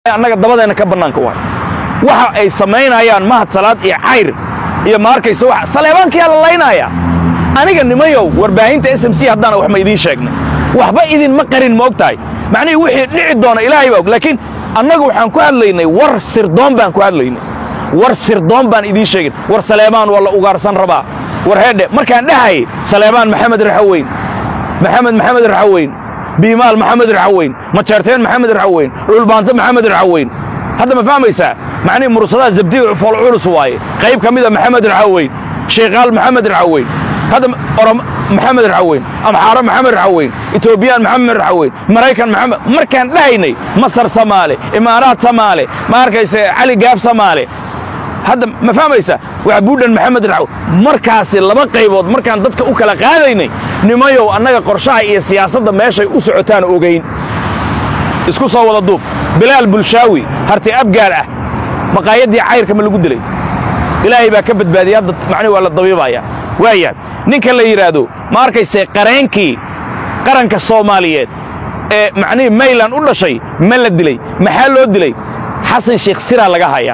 annaga dabadeena ka bannaanka waxa ay samaynayaan mahad salaad iyo cayr iyo maarkayso wax saleebaanka la laynaya aniga nimayow warbaahinta SMC haddana wax ma idin sheegnay waxba idin ma qarin moogtahay macnaheedu wixii dhici doona ilaahay baa laakiin annagu waxaan ku hadlaynay war sirdoon baan ku hadlaynay war sirdoon baan idin sheegin war saleebaan wala ugaarsan rabaa war heedhe markaan dhahay saleebaan maxamed raxaweyn بيمال محمد العوين متشارتين محمد العوين والبانت محمد العوين هذا ما فاهم يسا معني مرصدات زبدي فالعور سواي قيب كميدا محمد العوين شيغال محمد العوين هذا محمد العوين أمحارة محمد العوين إثيوبيان محمد العوين مريكان محمد مركان لهيني مصر سمالي إمارات سمالي ماركيس علي قاف سمالي هذا ما فاهم يسا وعبودا محمد العوين مركاسي لما قيبود مركان ضدك أكلا قاديني nimayow annaga qorshaha iyo siyaasadda meeshay u socotaan ogeyn isku soo wada duub bilaal bulshaawi harti abgaar ah maqaayadii cayrka ma lagu dilay ilaahay baa ka badbaadiyay hadda macnaheedu waa la dabiibaya waaya ninka la yiraahdo ma arkaysay qareenkii qaranka Soomaaliyeed ee macnaheedu Maylan u dhashay ma la dilay maxaa loo dilay xasan sheekh sira laga hayaa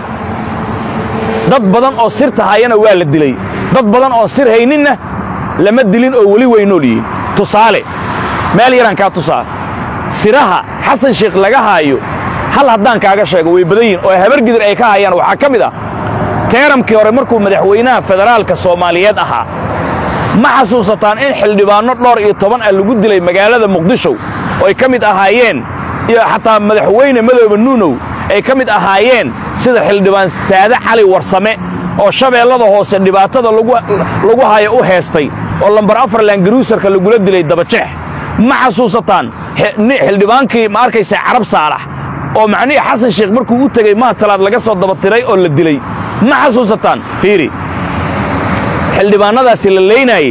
dad badan oo sirta hayana waa la dilay dad badan oo sir hayninna lama dilin oo wali weynooliyay tusaale meel yaran ka tusaa siraha xasan sheekh laga haayo hal haddaan kaaga sheego way badan yihiin oo habar gidir ay ka hayaan waxa kamid ah teeramkii hore markuu madaxweynaha federaalka Soomaaliyeed ahaa ma xasuusataan in xildhibaano dhowr iyo 10 ah lagu dilay magaalada Muqdisho oo ay kamid ahaayeen iyo xataa madaxweyne Madoobe Nuunow ay kamid ahaayeen sida xildhibaan Saade Cali Warsame oo shabeellada hoose dhibaatada lagu hayo u heestay oo lambar 4 Langaruuserka lagu dilay dabajeex ma xasuusataan xildhibaankii ma arkaysa Carab Saalax oo macnaheedu xasan sheekh markuu u tagay ma talaad laga soo dabatiray oo la dilay ma xasuusataan fiiri xildhibaanadaasi la leeynay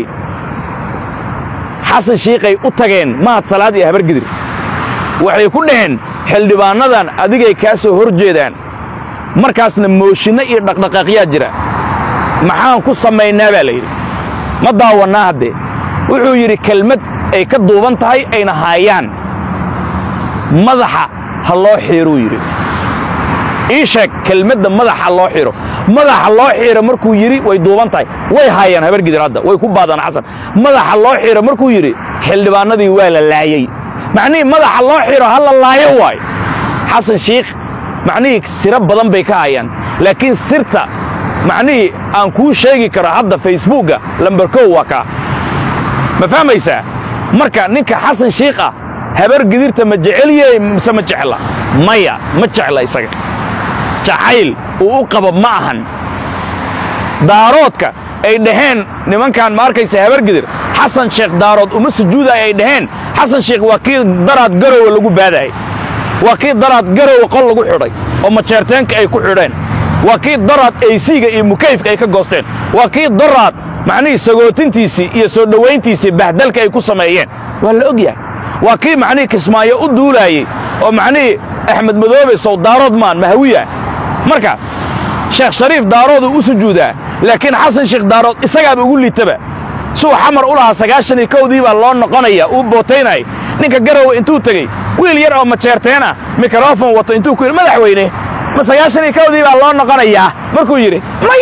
xasan sheekh ay u tageen ma talaad iyo habar gidir waxay ku dhaheen xildhibaanadan adigay ka soo horjeedaan markaasna mooshinna iyo dhaqdhaqaaqya jira maxaan ku sameeynaa baa leeyahay ma daawanaa hadde wuxuu yiri kelmad ay ka duuban tahay ayna haayaan madaxa ha loo xiiro yiri sheeg kelmadda madaxa loo xiiro markuu yiri way duuban tahay way haayaan habar gidir hadda way ku baadaan xasan madaxa loo xiiro markuu yiri xildhibaanadii waa la laayay macnaheedu madaxa loo xiiro hal la laayo waay xasan sheekh macnaheedu sira badan bay ka hayaan laakiin sirta macnaheedu aan ku sheegi karo hadda Facebooka lambar 1 waa ka ma fahmaysaa marka ninka xasan sheekh ah habar gidirta ma jeceliyay mise ma jecla maya ma jecla isaga jacayl uu qabo ma ahan daaroodka ay dhaheen nimankan ma arkaysa habar gidir xasan sheekh daarood uma sujuuday ay dhaheen xasan sheekh waa kii daraad garow lagu baaday waa kii daraad garow qol lagu xidhay oo majeerteenka ay ku xidheen waa kii daraad AC-ga iyo mukayfka ay ka goosteen waa kii daraad macnaheedu sagootintiisii iyo soo dhaweyntiisii bahdalka ay ku sameeyeen waa la ogyahay waa kii macnaheedu Kismaayo u duulayay oo macnaheedu Axmed Madoobe soo daarood maan mahawiya marka Sheekh Shariif daarood u sujuudaa laakiin xasan sheekh daarood isaga ugu liitaba soo xamar u lahaa 91dii baa loo noqonaya uu bootaynay ninka garow intuu tagay wiil yar oo majeerteena mikrofon wato intuu ku madaxweyne ma 91dii baa loo noqonaya markuu yiri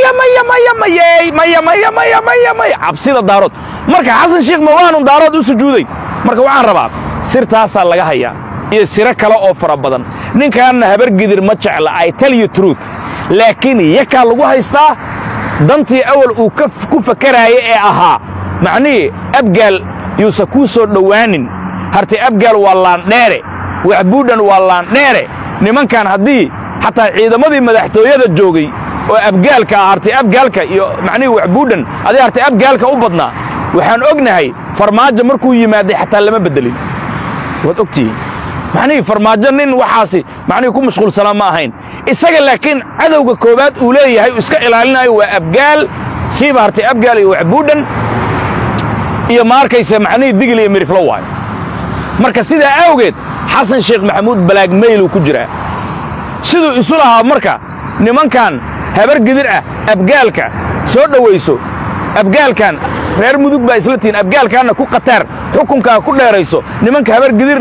maya absida daarood marka xasan sheekh ma waanu daarood u sujuuday marka waxaan rabaa sirtaas laga hayaa iyo sira kale oo fara badan ninkan habar gidir ma jecla I tell you truth laakiin yaka lagu haystaa dantii awal uu ku fakaraayay ee ahaa macnaheedu abgaal yuusa ku soo dhawaanin harti abgaal waa laan dheere waxbuudan waa laan dheere nimankan hadii xataa ciidamadii madaxtooyada joogay oo abgaalka harti abgaalka iyo macnaheedu waxbuudan adii harti abgaalka u badnaa waxaan ognahay farmaajo markuu yimaaday xataa lama bedelin wad ogtii macnaheedu farmaajo nin waxaasi macnaheedu ku mashquulsan ma ahayn isaga laakiin cadawga koobaad uu leeyahay iska ilaalinayo waa abgaal siiba harti abgaal iyo waxbuudan iyo maarkaysa macnaheedu digil iyo miriflo waay marka sida awgeed xasan sheekh maxamuud balaag meyl ku jira sidoo isu lahaa marka nimankan habar gidir ah abgaalka soo dhaweyso abgaalkan reer mudug baa isla tiin abgaalkaana ku qatar xukunka ku dheerayso nimanka habar gidirna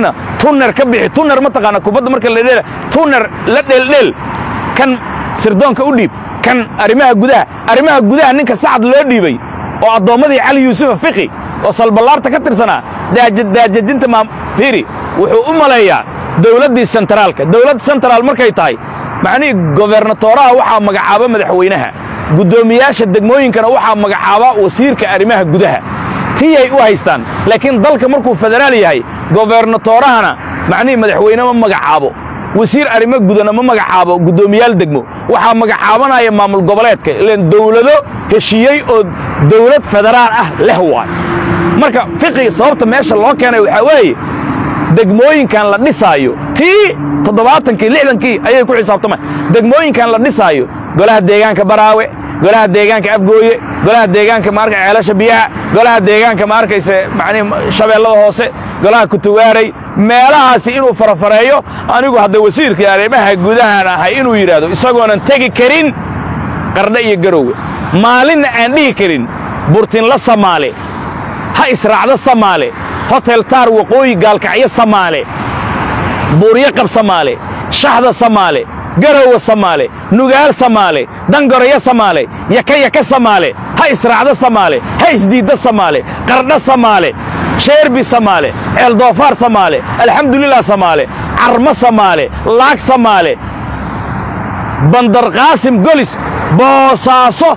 tuner ka bixi tuner ma taqaana kubadda marka la dheela tuner la dheeldheel kan sirdoonka u dhiib kan arrimaha gudaha ninka sacad loo dhiibay oo addoomadii cali yuusuf fiqi oo salballaarta ka tirsanaa daajajinta fiiri wuxuu u maleeyaa dawladdii sentraalka dawladda sentraal markay tahay macnihii gobernatoraha waxaa magacaaba madaxweynaha guddoomiyaasha degmooyinkana waxaa magacaaba wasiirka arrimaha gudaha tiyay u haystaan laakiin dalka markuu federaal yahay gobernatorahana macnihii madaxweyne ma magacaabo wasiir arrimo gudana ma magacaabo guddoomiyaal degmo waxaa magacaabanaya maamul goboleedka ilaan dawlado heshiiyey oo dawlad federaal ah leh waay marka fiqiga sababta meesha loo keenay waxaa weeye degmooyinkan la dhisaayo tii 70kii 60kii ayay ku xisaabtamay degmooyinkan la dhisaayo golaha deegaanka baraawe golaha deegaanka afgooye golaha deegaanka maarka ceelasha biyaha golaha deegaanka maarkayse macnii shabeellada hoose golaha kutugaaray meelahaasi inuu farafareeyo anigu hadda wasiirkii arrimaha gudahan ahay inuu yidhaahdo isagoonan tegi karin qardhe iyo garoowe maalinna aan dhihi karin burtinla samaale ha israacdo samaale hotel taar waqooyi gaalkacyo samaale buuryo qab samaale shaxda samaale garowe samaale nugaal samaale dangoreyo samaale yaka samaale ha israacdo samaale ha isdiidda samaale qardho samaale sheerbi samaale ceeldoofaar samaale alxamdulilah samaale carmo samaale laag samaale bandar qaasim golis boosaaso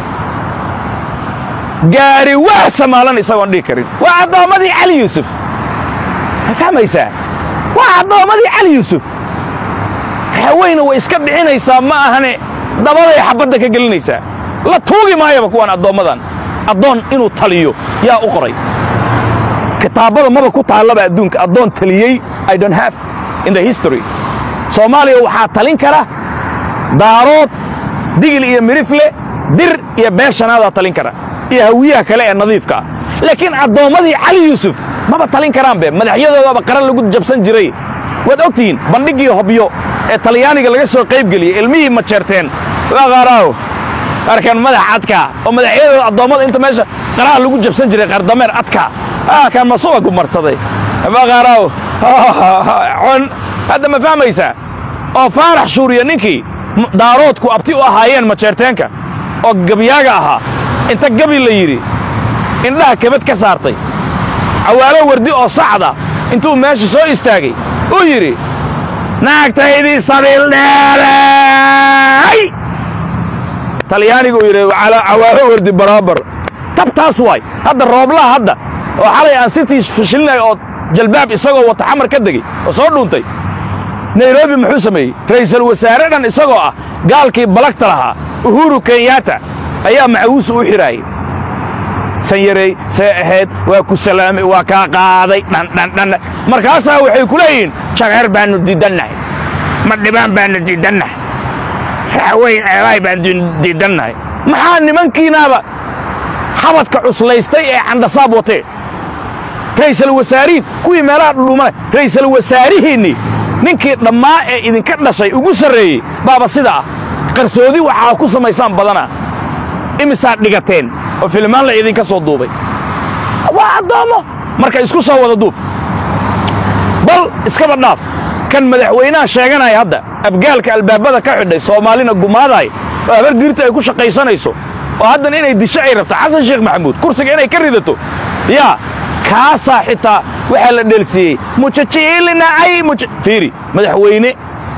gaari wax samaalan isagoon dhihi karin waa addoomadii cali yuusuf ma fahmaysaa waa addoomadii cali yuusuf haweyna way iska dhicinaysaa ma ahane dabaday xabadda ka gelinaysaa la tuugi maayaba kuwaan addoommadan addoon inuu taliyo yaa u qoray kitaabada maba ku taallaba adduunka addoon taliyey I don't have in the history Soomaaliya waxaa talin kara daarood digil iyo mirifle dir iyo beeshanaada talin kara iyo hawiyaha kale ee nadiifka laakiin addoommadii cali yuusuf maba talin karaan be madaxyadoodaba qaran lagu jabsan jiray waad ogtihiin bandhigii hobyo ee talyaaniga laga soo qayb geliyey ilmihii ma jeerteen waa qaaraaw arkan madax adka oo madaxyadooda addoommada inta meesha qaraha lagu jabsan jiray qardameer adka kan masuga ku marsaday waa qaaraaw hadda ma fahmaysaa oo faarax shuuriya ninkii daaroodku abti u ahaayeen ma jeerteenka oo gabyaaga ahaa inta gabi la yidhi indhaha kabad ka saartay cawaalo wardi oo sacda intuu meesha soo istaagay uu yidhi naagtaydii sabiil dheelay talyaanigu uu yidhi cawaalo wardi baraabar tabtaas waay hadda rooblaha hadda oo xalay aan sitii fashilinay oo jalbaab isagoo wata xamar ka degey oo soo dhuuntay nairobi muxuu sameeyey ra'iisul wasaare dhan isagoo ah gaalkii balagta lahaa uhuru kenyatta ayaa macawiisu u xiraayay sanyarey see ahayd waa ku salaamay waa kaa qaaday dhan markaasaa waxay ku leeyihiin jagheer baannu diidannahay madhibaan baannu diidannahay raxweyn eelaay baannu diidannahay maxaa nimankiinaaba xabadka cuslaystay ee candhasaab watee ra'iisul wasaariin kuwii meelaha dhudhuumanay ra'iisul wasaarihiinni ninkii dhammaa ee idinka dhashay ugu sarreeyey baaba sida ah qarsoodi waxaa ku samaysaan badana imisaad dhigateen oo filmaan la idinka soo duubay waa addoommo marka isku soo wada duub bal iskaba dhaaf kan madaxweynaha sheeganaya hadda abgaalka albaabada ka xidhay soomaalina gumaadaay oo habargiirta ay ku shaqaysanayso oo haddana inay disho ay rabto xasan sheekh maxamuud kursiga inay ka ridato yaa kaasaa xitaa waxaa la dheelsiiyey mujajiilinacay fiiri madaxweyne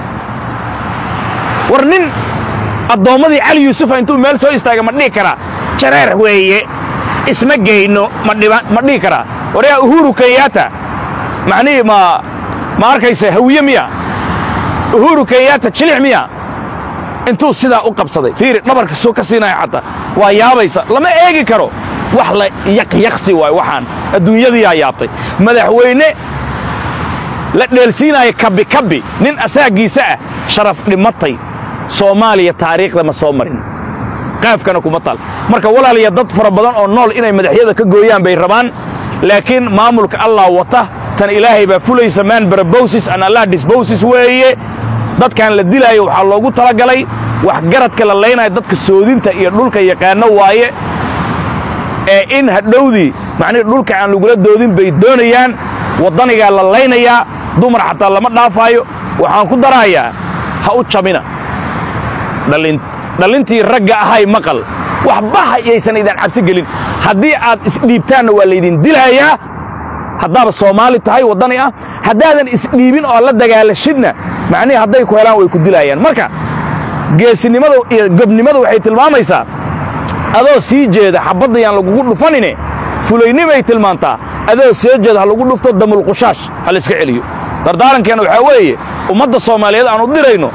war nin addoommadii cali yuusufa intuu meel soo istaaga ma dhihi karaa jareer weeye isma geyno ma dhihi karaa waryaa uhuru kenyatta macnihii ma arkaysa hawiye miya uhuru kenyatta jilix miya intuu sidaa u qabsaday fiiri dhabarka soo ka siinaya xataa waa yaabaysa lama eegi karo wax la yaqyaqsi waay waxaan adduunyadiiyaa yaabtay madaxweyne la dheelsiinaya kabi nin asaagiisa ah sharaf dhimatay Soomaaliya taariikhda ma soo marin qaafkana kuma tal marka walaaliya dad fara badan oo nool inay madaxyada ka gooyaan bay rabaan laakiin maamulka Allah wata tan ilaahay baa fulaysa man barabowsis an Allah disbowsis weeye dadkan la dilaayo waxa loogu talagalay wax garadka la leenayo dadka soodinta iyo dhulka yaqaano waaye ee in hadhowdi macnii dhulka aan lagula doodin bay doonayaan wadaniga la leenayaa dumar xataa lama dhaafayo waxaan ku darayaa ha u jabina dhalintii ragga ahay maqal waxba haysan idin cabsi gelin haddii aad isdhiibtaanna waa laydin dilayaa haddaaba Soomaali tahay wadani ah haddaadan isdhiibin oo la dagaalashidna macnaheedu hadday ku helaan way ku dilayaan marka geesinimadu iyo gobnimadu waxay tilmaamaysaa adoo sii jeeda xabadda yaan lagu dhufanine fulaynimay tilmaantaa adoo sii jeeda ha lagu dhufto damul qushaash hal iska celiyo dardaarankeena waxa weeye ummadda Soomaaliyeed aan u dirayno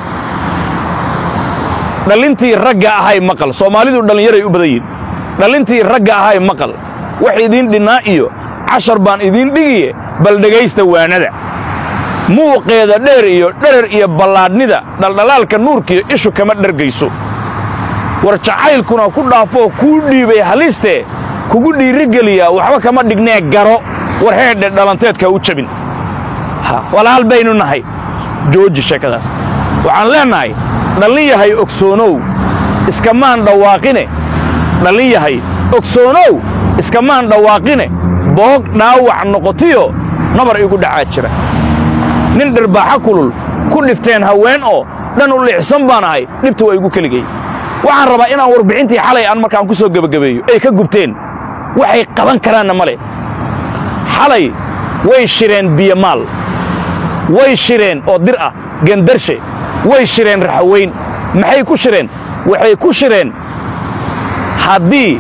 dhalintii ragga ahay maqal Soomaalidu dhalinyaray u badan yihiin dhalintii ragga ahay maqal wax idin dhinaa iyo 10 baan idin dhigiye bal dhageysta waanada muuqeeda dheer iyo dherer iyo ballaadnida dhaldhalaalka nuurkiyo ishu kama dhargayso war jacaylkuna ku dhaafo ku dhiibay haliste kugu dhiirigeliya waxba kama dhignee garo war heedhe dhalanteedka u jabin walaal baynu nahay jooji sheekadaas waxaan leenahay dhalin yahay ogsoonow iskamaan dhawaaqine dhalin yahay ogsoonow iskamaan dhawaaqine boog dhaawac noqotiyo nabar igu dhacaa jira nin dhirbaaxa kulul ku dhifteen haween oo dhan u liicsan baan ahay dhibtu waa igu keligay waxaan rabaa inaan warbixintii xalay aan markaan ku soo gabagabeeyo ay ka gubteen waxay qaban karaanna male xalay way shireen biyamaal way shireen oo dir ah gandarshe way shireen raxaweyn maxay ku shireen waxay ku shireen haddii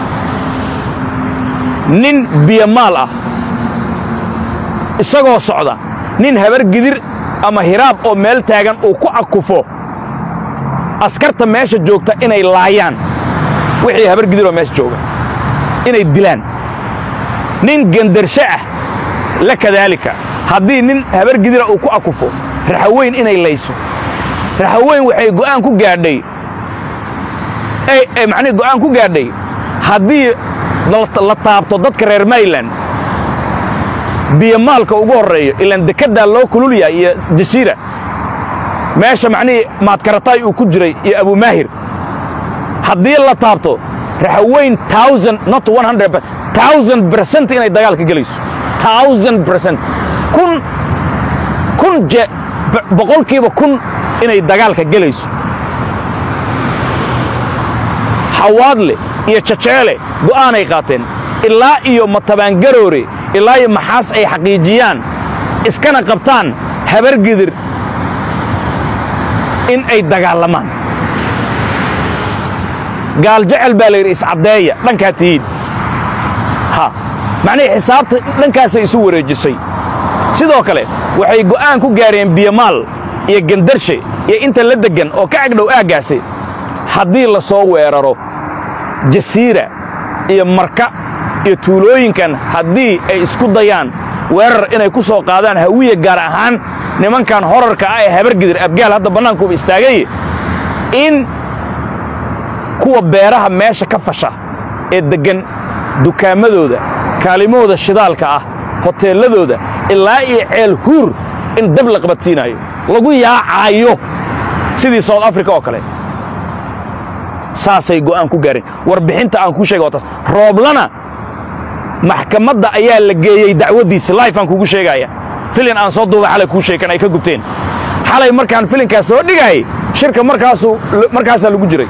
nin biyamaal ah isagoo socda nin habar gidir ama hiraab oo meel taagan uu ku akufo askarta meesha joogta inay laayaan wixii habar gidir oo meesha jooga inay dilaan nin gandarshe ah la kadaalika haddii nin habar gidira uu ku akufo raxaweyn inay layso raxaweyn waxay go'aan ku gaadhay macnaheedu go'aan ku gaadhay haddii la taabto dadka reer Mayland biyamaalka ugu horeeyo ilaan dekada loo kululaya iyo jasiira meesha macnaheedu maad karatay uu ku jiray iyo Abu Maahir haddii la taabto raxaweyn 1000 not 100% inay dagaalka galayso 1000% kun boqolkiiba kun inay dagaalka galayso xawaadle iyo jaceele go'aanay qaateen ilaa iyo matabaangaroore ilaa iyo maxaas ay xaqiijiyaan iskana qabtaan habar gidir in ay dagaalamaan gaal jecel baa la yidhi iscadeeya dhankaa tihiin macnaheedu xisaabta dhankaasay isu wareejisay sidoo kale waxay go'aan ku gaareen biyamaal iyo gandarshe iyo inta la degan oo ka agdhow aaggaasi haddii la soo weeraro jasiira iyo marka iyo tuulooyinkan haddii ay isku dayaan weerar inay ku soo qaadaan hawiye gaar ahaan nimankan horarka ah ee habar gidir abgaal hadda bannaankuuba istaagay in kuwa beeraha meesha ka fasha ee degan dukaamadooda kaalimooda shidaalka ah hoteeladooda ilaa iyo ceel huur in dab la qabadsiinayo lagu yaacaayo sidii South Africa oo kale saasay go'aan ku gaareen warbixinta aan ku sheegay taas rooblana maxkamadda ayaa la geeyay dacwadiisa live aan kugu sheegaya filin aan soo duubay xalay ku sheekan ay ka gubteen xalay markaan filinkaas soo dhigay shirka markaas lagu jiray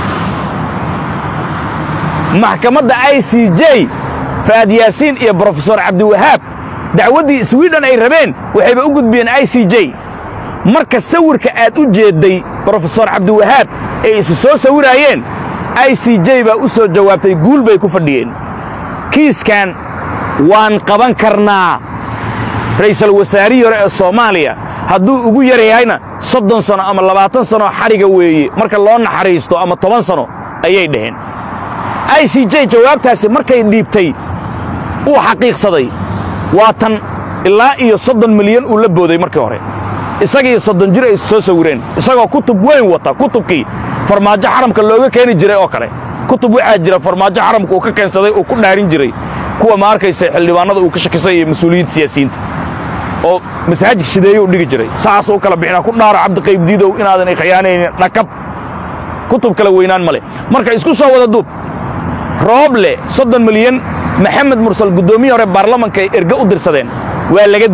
maxkamadda ICJ Faad Yaasiin iyo Professor Abdi Wahab dacwadii Sweden ay rabeen waxayba u gudbiyeen ICJ marka sawirka aad u jeeday Professor Abdi Wahab ay isu soo sawirayeen ICJ baa u soo jawaabtay guul bay ku fadhiyeen kiiskan waan qaban karnaa ra'iisul wasaarihi hore ee Soomaaliya hadduu ugu yarayayna 30 sano ama 20 sano xariga weeye marka loo naxariisto ama 10 sano ayay dhaheen ICJ jawaabtaasi markay dhiibtay uu xaqiiqsaday waatan ilaa iyo 30 milyan uu la booday markii hore isagii 30 jir ay soo sawireen isagoo kutub weyn wata kutubkii farmaajo xaramka looga keeni jiray oo kale kutub waxa jira farmaajo xaramka uu ka keensaday oo ku dhaarin jiray kuwa ma arkaysa xildhibaanada uu ka shaqeeyay mas'uuliyiin siyaasiyiinta oo masaajid shideeyo u dhigi jiray saas oo kala bixina ku dhaaro Cabdi Qayb Diidow inaadan ay khiyaanayn dhakab kutub kala weynaan male marka isku soo wada duub Rooble 30 milyan Maxamed Mursal gudoomiye hore baarlamaanka ay erga u dirsadeen waa laga diiday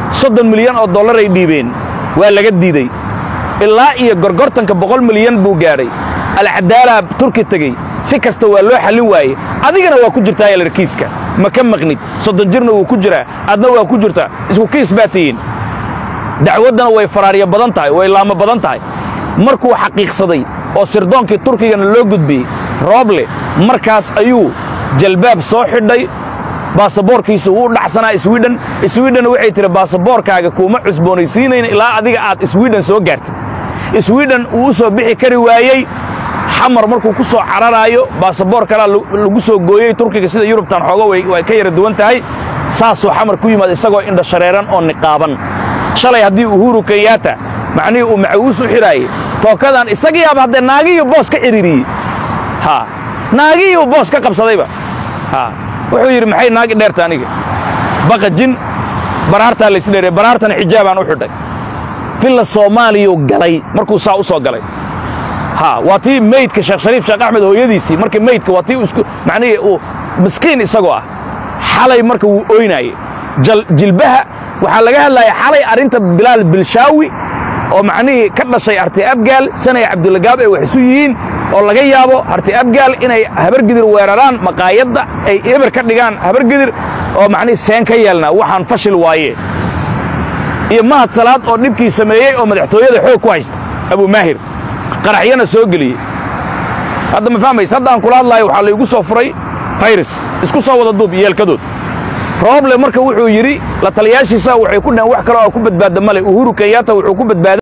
$30 milyan oo dollar ay dhiibeen waa laga diiday ilaa iyo gorgortanka 100 milyan buu gaadhay alcadaala turki tagay si kasta waa loo xalin waayey adigana waa ku jirtaa yalarkiiska ma ka maqnid 30 jirna wuu ku jiraa adna waa ku jirtaa isku kiis baatiin dacwadana way faraariya badan tahay way laama badan tahay markuu xaqiiqsaday oo sirdoonkii turkigana loo gudbiyey rooble markaas ayuu jalbaab soo xidhay baasaboorkiisu wuu dhacsanaa Sweden waxay tiri baasaboorkaaga kuma cusboonaysiinayna ilaa adiga aad Sweden soo gaartid Sweden uu soo bixi kari waayay xamar markuu ku soo cararaayo baasaboor kala lagu soo gooyay turkiga sida Yurubtan xooga way ka yara duwan tahay saasoo xamar ku yimaad isagoo indha shareeran oo niqaaban shalay hadii Uhuru Kenyatta macnii uu macawiis u xiraayay tookadan isagiyaaba hadda naagiyo boos ka ciririyay naagiyo boos ka qabsadayba wuxuu yiri maxay naagi dheerta aniga baqajin baraarta la isdheeray baraartana xijaabaan u xidhay filla Soomaaliyo galay markuu saa u soo galay waatii meydka Sheekh Shariif Sheekh Axmed hooyadiisii markii meydka waatii isku macnii uu miskiin isagoo xalay markuu uu ooynay jilbaha waxa laga hadlayaa xalay arinta Bilaal Bilshaawi oo macnii ka dhashay Arti Abgaal sanay Cabdulagaab ay wax isu yihiin oo laga yaabo Arti Abgaal inay habargidir weeraraan maqaayada ay eber ka dhigaan habargidir oo macnii seen ka yeelna waxaan fashil waaye iyo mahad salaad oo dhibkii sameeyay oo madaxtooyada xoog ku haysta Abu Maahir qaraxyana soo galiyay hadda ma fahmaysa hadda aan kula hadlayo waxa la igu soo furay virus isku soo wada duub yeelkadood problem marka wuxuu yiri la taliyaashiisa waxay ku dhan wax kale oo ku badbaada male Uhuru Kenyatta wuxuu ku badbaaday